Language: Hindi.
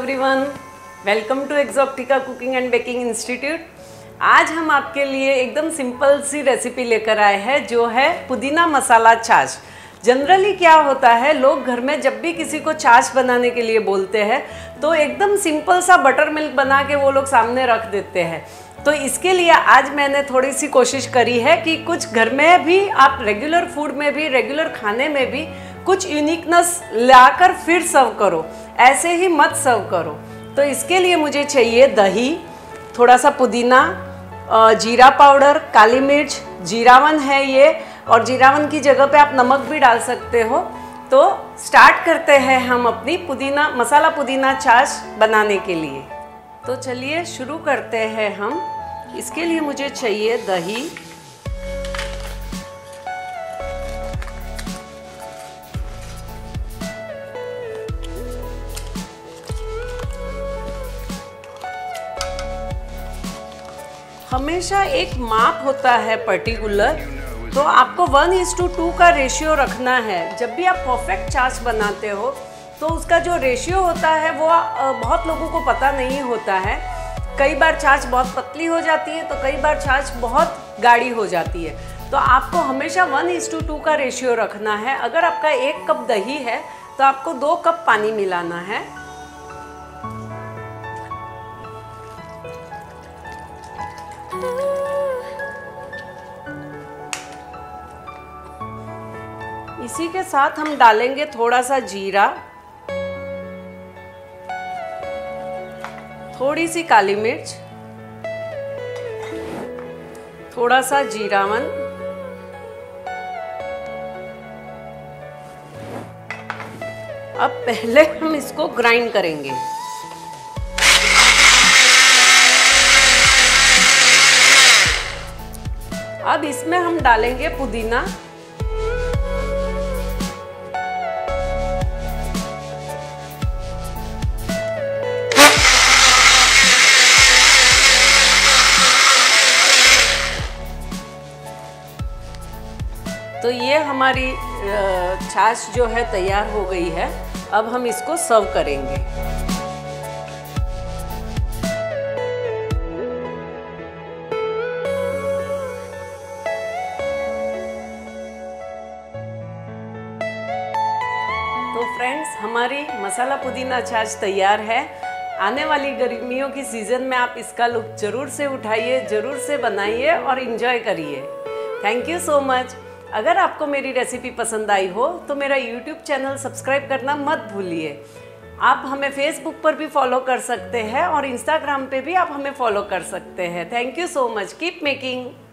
Everyone, welcome to Exotica cooking and baking institute. आज हम आपके लिए एकदम सिंपल सी रेसिपी लेकर आए हैं जो है पुदीना मसाला छाछ। जनरली क्या होता है, लोग घर में जब भी किसी को छाछ बनाने के लिए बोलते हैं तो एकदम सिंपल सा बटर मिल्क बना के वो लोग सामने रख देते हैं। तो इसके लिए आज मैंने थोड़ी सी कोशिश करी है कि कुछ घर में भी आप रेगुलर फूड में भी, रेगुलर खाने में भी कुछ यूनिकनेस लाकर फिर सर्व करो, ऐसे ही मत सर्व करो। तो इसके लिए मुझे चाहिए दही, थोड़ा सा पुदीना, जीरा पाउडर, काली मिर्च, जीरावन है ये, और जीरावन की जगह पे आप नमक भी डाल सकते हो। तो स्टार्ट करते हैं हम अपनी पुदीना मसाला पुदीना छाछ बनाने के लिए। तो चलिए शुरू करते हैं हम। इसके लिए मुझे चाहिए दही, हमेशा एक माप होता है पर्टिकुलर, तो आपको 1:2 का रेशियो रखना है। जब भी आप परफेक्ट छाछ बनाते हो तो उसका जो रेशियो होता है वो बहुत लोगों को पता नहीं होता है। कई बार छाछ बहुत पतली हो जाती है तो कई बार छाछ बहुत गाढ़ी हो जाती है। तो आपको हमेशा 1:2 का रेशियो रखना है। अगर आपका 1 कप दही है तो आपको 2 कप पानी मिलाना है। इसी के साथ हम डालेंगे थोड़ा सा जीरा, थोड़ी सी काली मिर्च, थोड़ा सा जीरावन, अब पहले हम इसको ग्राइंड करेंगे। अब इसमें हम डालेंगे पुदीना, तो ये हमारी छाछ जो है तैयार हो गई है। अब हम इसको सर्व करेंगे। तो फ्रेंड्स, हमारी मसाला पुदीना छाछ तैयार है। आने वाली गर्मियों की सीज़न में आप इसका लुत्फ ज़रूर से उठाइए, ज़रूर से बनाइए और इन्जॉय करिए। Thank you so much. अगर आपको मेरी रेसिपी पसंद आई हो तो मेरा YouTube चैनल सब्सक्राइब करना मत भूलिए। आप हमें Facebook पर भी फॉलो कर सकते हैं और Instagram पे भी आप हमें फॉलो कर सकते हैं। Thank you so much. Keep making.